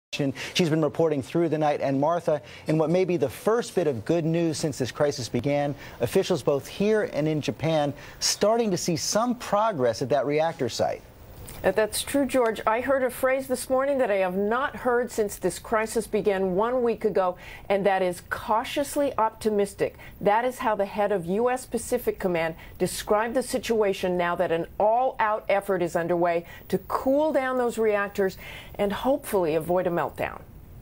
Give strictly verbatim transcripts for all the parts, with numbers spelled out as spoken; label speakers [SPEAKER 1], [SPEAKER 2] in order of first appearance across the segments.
[SPEAKER 1] She's been reporting through the night. And Martha, in what may be the first bit of good news since this crisis began, officials both here and in Japan starting to see some progress at that reactor site.
[SPEAKER 2] That's true, George. I heard a phrase this morning that I have not heard since this crisis began one week ago, and that is cautiously optimistic. That is how the head of U S Pacific Command described the situation now that an all-out effort is underway to cool down those reactors and hopefully avoid a meltdown.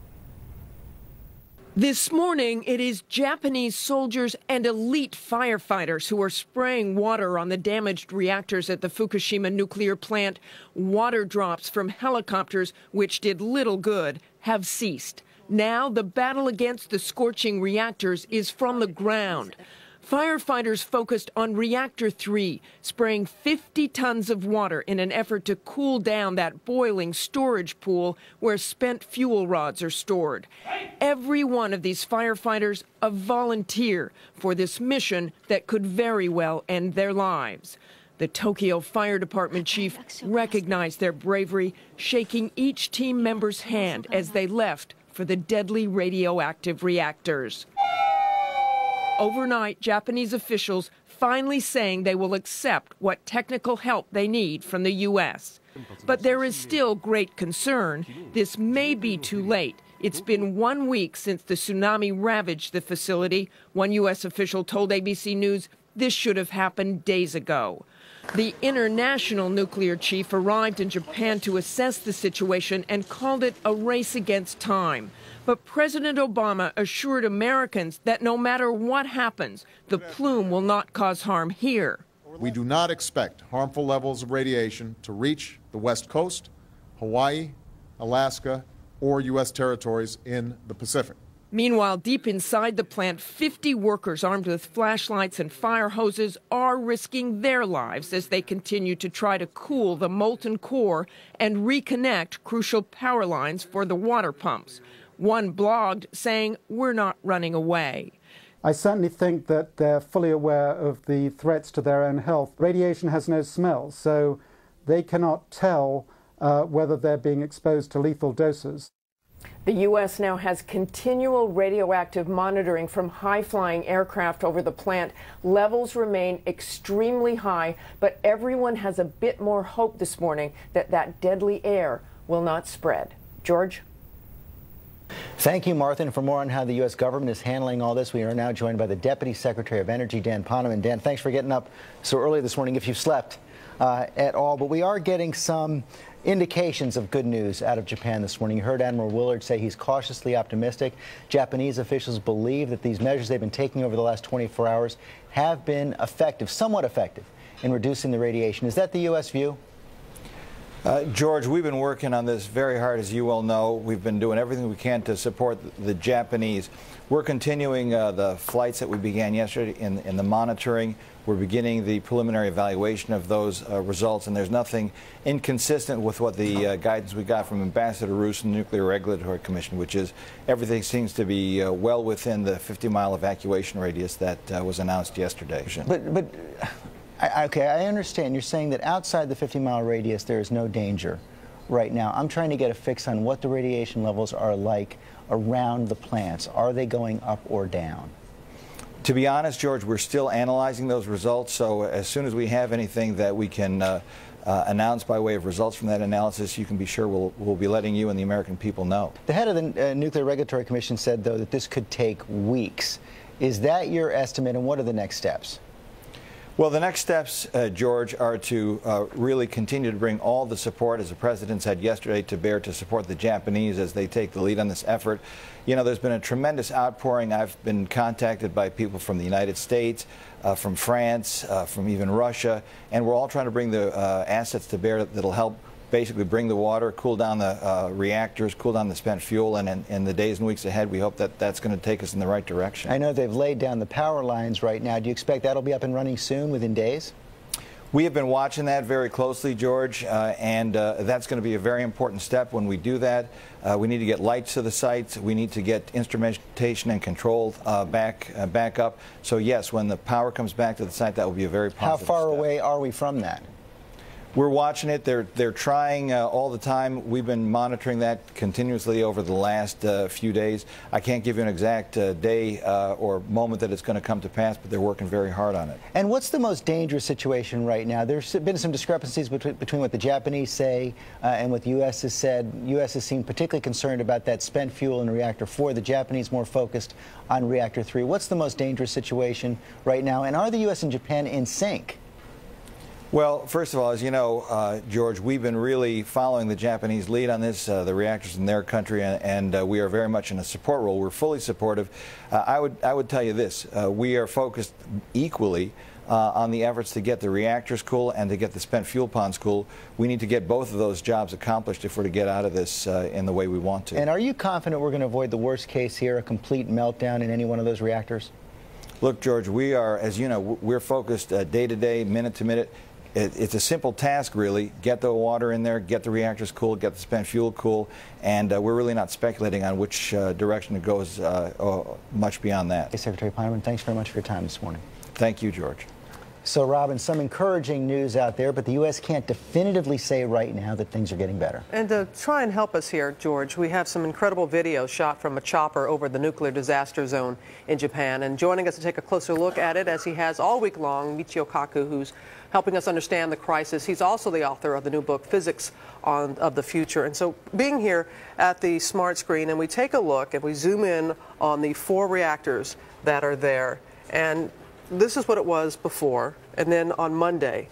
[SPEAKER 2] This morning, it is Japanese soldiers and elite firefighters who are spraying water on the damaged reactors at the Fukushima nuclear plant. Water drops from helicopters, which did little good, have ceased. Now, the battle against the scorching reactors is from the ground. Firefighters focused on Reactor three, spraying fifty tons of water in an effort to cool down that boiling storage pool where spent fuel rods are stored. Every one of these firefighters a volunteer for this mission that could very well end their lives. The Tokyo Fire Department chief recognized their bravery, shaking each team member's hand as they left for the deadly radioactive reactors. Overnight, Japanese officials finally saying they will accept what technical help they need from the U S. But there is still great concern. This may be too late. It's been one week since the tsunami ravaged the facility. One U S official told A B C News this should have happened days ago. The international nuclear chief arrived in Japan to assess the situation and called it a race against time. But President Obama assured Americans that no matter what happens, the plume will not cause harm here.
[SPEAKER 3] We do not expect harmful levels of radiation to reach the West Coast, Hawaii, Alaska, or U S territories in the Pacific.
[SPEAKER 2] Meanwhile, deep inside the plant, fifty workers armed with flashlights and fire hoses are risking their lives as they continue to try to cool the molten core and reconnect crucial power lines for the water pumps. One blogged saying, "We're not running away."
[SPEAKER 4] I certainly think that they're fully aware of the threats to their own health. Radiation has no smell, so they cannot tell uh, whether they're being exposed to lethal doses.
[SPEAKER 2] The U S now has continual radioactive monitoring from high-flying aircraft over the plant. Levels remain extremely high, but everyone has a bit more hope this morning that that deadly air will not spread. George?
[SPEAKER 1] Thank you, Martha. And for more on how the U S government is handling all this, we are now joined by the Deputy Secretary of Energy, Dan Poneman. Dan, thanks for getting up so early this morning, if you've slept uh, at all. But we are getting some indications of good news out of Japan this morning. You heard Admiral Willard say he's cautiously optimistic. Japanese officials believe that these measures they've been taking over the last twenty-four hours have been effective, somewhat effective, in reducing the radiation. Is that the U S view?
[SPEAKER 5] Uh, George, we've been working on this very hard, as you well know. We've been doing everything we can to support the Japanese. We're continuing uh, the flights that we began yesterday in, in the monitoring. We're beginning the preliminary evaluation of those uh, results, and there's nothing inconsistent with what the uh, guidance we got from Ambassador Roos and the Nuclear Regulatory Commission, which is everything seems to be uh, well within the fifty mile evacuation radius that uh, was announced yesterday.
[SPEAKER 1] But, but I, okay, I understand. You're saying that outside the fifty mile radius there is no danger right now. I'm trying to get a fix on what the radiation levels are like around the plants. Are they going up or down?
[SPEAKER 5] To be honest, George, we're still analyzing those results, so as soon as we have anything that we can uh, uh, announce by way of results from that analysis, you can be sure we'll, we'll be letting you and the American people know.
[SPEAKER 1] The head of the uh, Nuclear Regulatory Commission said, though, that this could take weeks. Is that your estimate, and what are the next steps?
[SPEAKER 5] Well, the next steps, uh, George, are to uh, really continue to bring all the support, as the President said yesterday, to bear to support the Japanese as they take the lead on this effort. You know, there's been a tremendous outpouring. I've been contacted by people from the United States, uh, from France, uh, from even Russia, and we're all trying to bring the uh, assets to bear that'll help basically bring the water, cool down the uh, reactors, cool down the spent fuel, and in, in the days and weeks ahead, we hope that that's going to take us in the right direction.
[SPEAKER 1] I know they've laid down the power lines right now. Do you expect that'll be up and running soon, within days?
[SPEAKER 5] We have been watching that very closely, George, uh, and uh, that's going to be a very important step when we do that. Uh, we need to get lights to the sites. We need to get instrumentation and control uh, back uh, back up. So yes, when the power comes back to the site, that will be a very positive
[SPEAKER 1] How far
[SPEAKER 5] step.
[SPEAKER 1] away are we from that?
[SPEAKER 5] We're watching it. They're they're trying uh, all the time. We've been monitoring that continuously over the last uh, few days. I can't give you an exact uh, day uh, or moment that it's going to come to pass, but they're working very hard on it.
[SPEAKER 1] And what's the most dangerous situation right now? There's been some discrepancies between, between what the Japanese say uh, and what the U S has said. U S has seemed particularly concerned about that spent fuel in reactor four. The Japanese more focused on reactor three. What's the most dangerous situation right now? And are the U S and Japan in sync?
[SPEAKER 5] Well, first of all, as you know, uh, George, we've been really following the Japanese lead on this, uh, the reactors in their country, and, and uh, we are very much in a support role. We're fully supportive. Uh, I would I would tell you this: uh, we are focused equally uh, on the efforts to get the reactors cool and to get the spent fuel ponds cool. We need to get both of those jobs accomplished if we're to get out of this uh, in the way we want to.
[SPEAKER 1] And are you confident we're going to avoid the worst case here, a complete meltdown in any one of those reactors?
[SPEAKER 5] Look, George, we are, as you know, we're focused uh, day to day, minute to minute. It's a simple task, really. Get the water in there, get the reactors cool, get the spent fuel cool, and uh, we're really not speculating on which uh, direction it goes uh, uh, much beyond that.
[SPEAKER 1] Hey, Secretary Poneman, thanks very much for your time this morning.
[SPEAKER 5] Thank you, George.
[SPEAKER 1] So, Robin, some encouraging news out there, but the U S can't definitively say right now that things are getting better.
[SPEAKER 6] And to try and help us here, George, we have some incredible video shot from a chopper over the nuclear disaster zone in Japan. And joining us to take a closer look at it, as he has all week long, Michio Kaku, who's helping us understand the crisis. He's also the author of the new book, Physics on, of the Future. And so being here at the smart screen, and we take a look and we zoom in on the four reactors that are there. And this is what it was before, and then on Monday.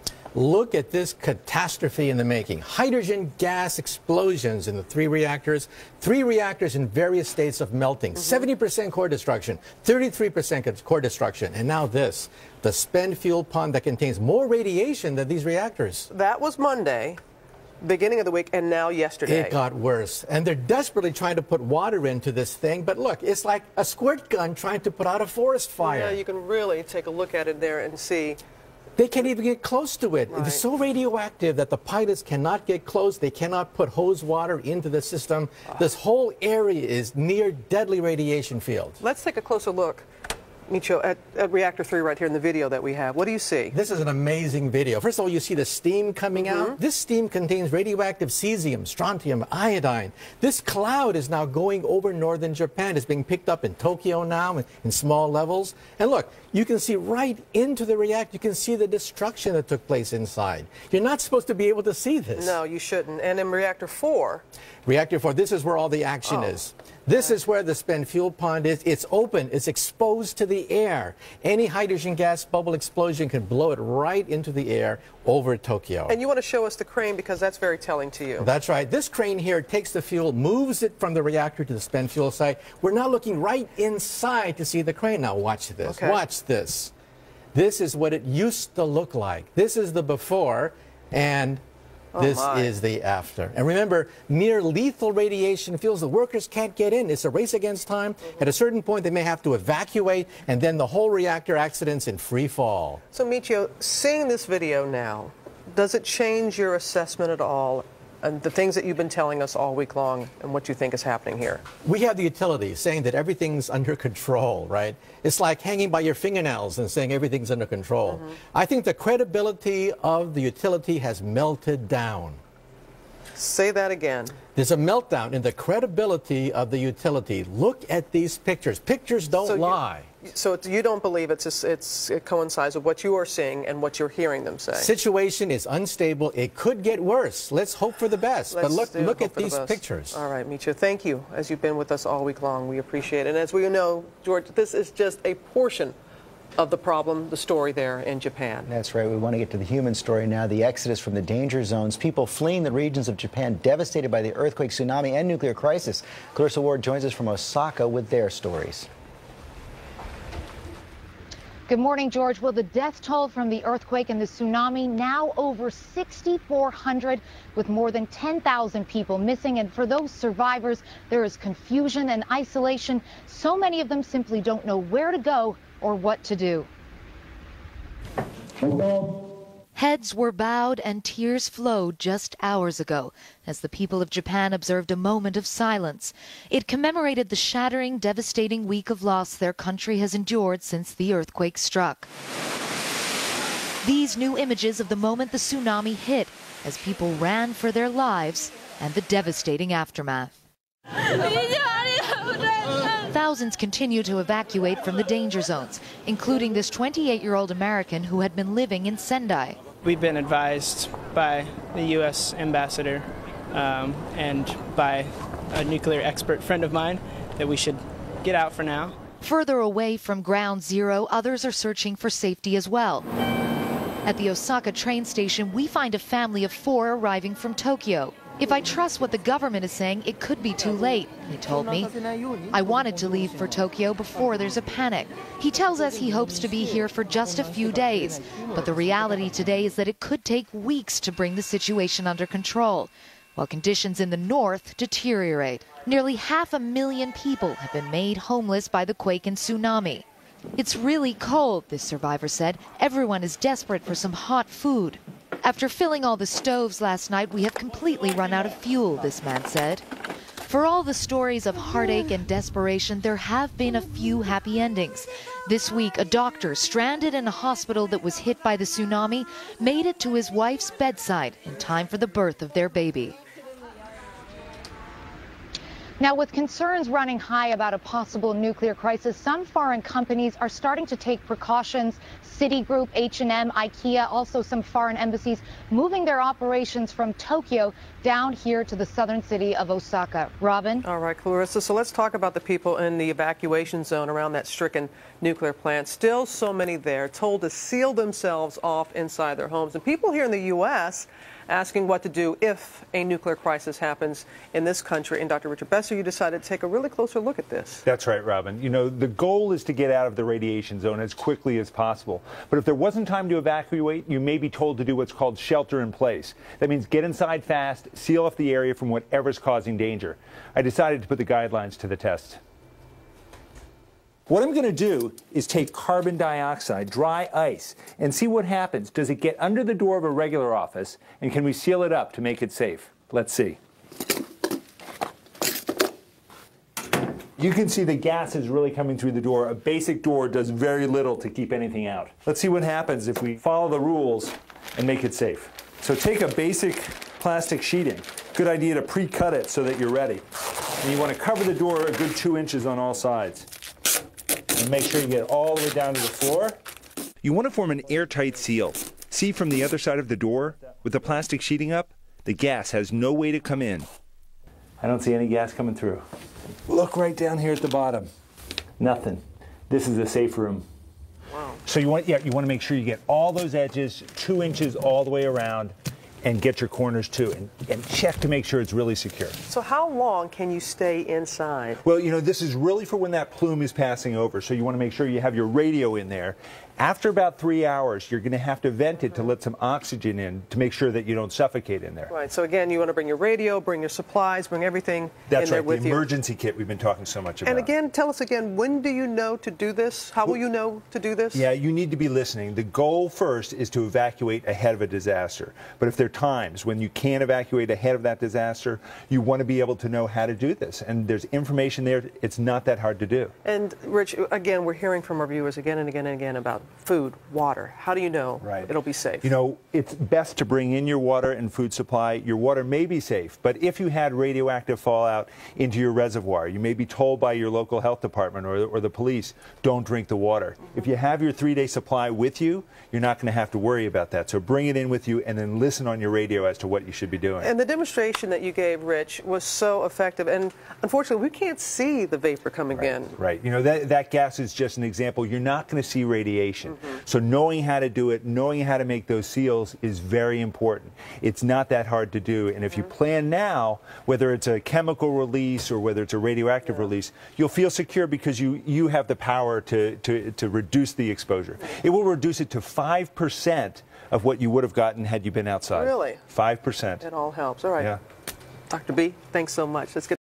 [SPEAKER 7] Look at this catastrophe in the making. Hydrogen gas explosions in the three reactors, three reactors in various states of melting, seventy percent core destruction, thirty-three percent core destruction, and now this, the spent fuel pond that contains more radiation than these reactors.
[SPEAKER 6] That was Monday, beginning of the week, and now yesterday.
[SPEAKER 7] It got worse, and they're desperately trying to put water into this thing, but look, it's like a squirt gun trying to put out a forest fire.
[SPEAKER 6] Yeah, you can really take a look at it there and see.
[SPEAKER 7] They can't even get close to it.
[SPEAKER 6] Right.
[SPEAKER 7] It's so radioactive that the pilots cannot get close. They cannot put hose water into the system. This whole area is near deadly radiation field.
[SPEAKER 6] Let's take a closer look, Michio, at, at reactor three right here in the video that we have. What do you see?
[SPEAKER 7] This is an amazing video. First of all, you see the steam coming mm-hmm. out. This steam contains radioactive cesium, strontium, iodine. This cloud is now going over northern Japan. It's being picked up in Tokyo now in, in small levels. And look, you can see right into the reactor. You can see the destruction that took place inside. You're not supposed to be able to see this.
[SPEAKER 6] No, you shouldn't. And in reactor four?
[SPEAKER 7] Reactor four, this is where all the action oh. is. This is where the spent fuel pond is. It's open. It's exposed to the air. Any hydrogen gas bubble explosion can blow it right into the air over Tokyo.
[SPEAKER 6] And you want to show us the crane because that's very telling to you.
[SPEAKER 7] That's right. This crane here takes the fuel, moves it from the reactor to the spent fuel site. We're now looking right inside to see the crane. Now watch this.
[SPEAKER 6] Okay.
[SPEAKER 7] Watch this. This is what it used to look like. This is the before, and this
[SPEAKER 6] oh
[SPEAKER 7] is the after. And remember, near lethal radiation fuels, the workers can't get in. It's a race against time. Mm-hmm. At a certain point, they may have to evacuate, and then the whole reactor accident's in free fall.
[SPEAKER 6] So, Michio, seeing this video now, does it change your assessment at all? And the things that you've been telling us all week long and what you think is happening here?
[SPEAKER 7] We have the utility saying that everything's under control, right? It's like hanging by your fingernails and saying everything's under control. Mm-hmm. I think the credibility of the utility has melted down.
[SPEAKER 6] Say that again.
[SPEAKER 7] There's a meltdown in the credibility of the utility. Look at these pictures. Pictures don't
[SPEAKER 6] so
[SPEAKER 7] lie.
[SPEAKER 6] You, so it's, you don't believe it's, a, it's it coincides with what you are seeing and what you're hearing them say?
[SPEAKER 7] Situation is unstable. It could get worse. Let's hope for the best.
[SPEAKER 6] Let's
[SPEAKER 7] but look,
[SPEAKER 6] do,
[SPEAKER 7] look at
[SPEAKER 6] the
[SPEAKER 7] these
[SPEAKER 6] best.
[SPEAKER 7] pictures.
[SPEAKER 6] All right, Michio, thank you. As you've been with us all week long, we appreciate it. And as we know, George, this is just a portion of the problem, the story there in Japan.
[SPEAKER 1] That's right. We want to get to the human story now. The exodus from the danger zones. People fleeing the regions of Japan devastated by the earthquake, tsunami, and nuclear crisis. Clarissa Ward joins us from Osaka with their stories.
[SPEAKER 8] Good morning, George. Well, the death toll from the earthquake and the tsunami now over sixty-four hundred, with more than ten thousand people missing. And for those survivors, there is confusion and isolation. So many of them simply don't know where to go or what to do.
[SPEAKER 9] Heads were bowed and tears flowed just hours ago as the people of Japan observed a moment of silence. It commemorated the shattering, devastating week of loss their country has endured since the earthquake struck. These new images of the moment the tsunami hit as people ran for their lives and the devastating aftermath. Thousands continue to evacuate from the danger zones, including this twenty-eight-year-old American who had been living in Sendai.
[SPEAKER 10] We've been advised by the U S ambassador um, and by a nuclear expert friend of mine that we should get out for now.
[SPEAKER 9] Further away from ground zero, others are searching for safety as well. At the Osaka train station, we find a family of four arriving from Tokyo. If I trust what the government is saying, it could be too late, he told me. I wanted to leave for Tokyo before there's a panic. He tells us he hopes to be here for just a few days, but the reality today is that it could take weeks to bring the situation under control, while conditions in the north deteriorate. Nearly half a million people have been made homeless by the quake and tsunami. It's really cold, this survivor said. Everyone is desperate for some hot food. After filling all the stoves last night, we have completely run out of fuel, this man said. For all the stories of heartache and desperation, there have been a few happy endings. This week, a doctor stranded in a hospital that was hit by the tsunami made it to his wife's bedside in time for the birth of their baby.
[SPEAKER 8] Now, with concerns running high about a possible nuclear crisis, some foreign companies are starting to take precautions. Citigroup, H and M, IKEA, also some foreign embassies moving their operations from Tokyo down here to the southern city of Osaka. Robin?
[SPEAKER 6] All right, Clarissa, so let's talk about the people in the evacuation zone around that stricken nuclear plant. Still so many there, told to seal themselves off inside their homes. And people here in the U S asking what to do if a nuclear crisis happens in this country. And Doctor Richard Besser, you decided to take a really closer look at this.
[SPEAKER 11] That's right, Robin. You know, the goal is to get out of the radiation zone as quickly as possible. But if there wasn't time to evacuate, you may be told to do what's called shelter in place. That means get inside fast, seal off the area from whatever's causing danger. I decided to put the guidelines to the test. What I'm going to do is take carbon dioxide, dry ice, and see what happens. Does it get under the door of a regular office, and can we seal it up to make it safe? Let's see. You can see the gas is really coming through the door. A basic door does very little to keep anything out. Let's see what happens if we follow the rules and make it safe. So take a basic plastic sheeting. Good idea to pre-cut it so that you're ready. And you want to cover the door a good two inches on all sides. And make sure you get all the way down to the floor.
[SPEAKER 12] You want to form an airtight seal. See from the other side of the door, with the plastic sheeting up, the gas has no way to come in.
[SPEAKER 11] I don't see any gas coming through. Look right down here at the bottom. Nothing. This is a safe room.
[SPEAKER 6] Wow.
[SPEAKER 11] So you want, yeah, you want to make sure you get all those edges two inches all the way around, and get your corners too, and, and check to make sure it's really secure.
[SPEAKER 6] So how long can you stay inside?
[SPEAKER 11] Well, you know, this is really for when that plume is passing over, so you want to make sure you have your radio in there. After about three hours, you're going to have to vent it to let some oxygen in to make sure that you don't suffocate in there.
[SPEAKER 6] Right, so again, you want to bring your radio, bring your supplies, bring everything
[SPEAKER 11] That's
[SPEAKER 6] in there
[SPEAKER 11] right,
[SPEAKER 6] with
[SPEAKER 11] the
[SPEAKER 6] you.
[SPEAKER 11] emergency kit we've been talking so much about.
[SPEAKER 6] And again, tell us again, when do you know to do this? How will you know to do this?
[SPEAKER 11] Yeah, you need to be listening. The goal first is to evacuate ahead of a disaster. But if there are times when you can't evacuate ahead of that disaster, you want to be able to know how to do this. And there's information there. It's not that hard to do.
[SPEAKER 6] And Rich, again, we're hearing from our viewers again and again and again about food, water. How do you know
[SPEAKER 11] right.
[SPEAKER 6] it'll be safe?
[SPEAKER 11] You know, it's best to bring in your water and food supply. Your water may be safe, but if you had radioactive fallout into your reservoir, you may be told by your local health department or, or the police, don't drink the water. Mm-hmm. If you have your three-day supply with you, you're not going to have to worry about that. So bring it in with you and then listen on your radio as to what you should be doing.
[SPEAKER 6] And the demonstration that you gave, Rich, was so effective. And unfortunately, we can't see the vapor coming
[SPEAKER 11] right.
[SPEAKER 6] in.
[SPEAKER 11] Right. You know, that, that gas is just an example. You're not going to see radiation. Mm-hmm. So knowing how to do it, knowing how to make those seals is very important. It's not that hard to do. And if you plan now, whether it's a chemical release or whether it's a radioactive yeah. release, you'll feel secure because you, you have the power to, to, to reduce the exposure. It will reduce it to five percent of what you would have gotten had you been outside.
[SPEAKER 6] Really?
[SPEAKER 11] five percent.
[SPEAKER 6] It all helps. All right.
[SPEAKER 11] Yeah.
[SPEAKER 6] Doctor B, thanks so much. Let's get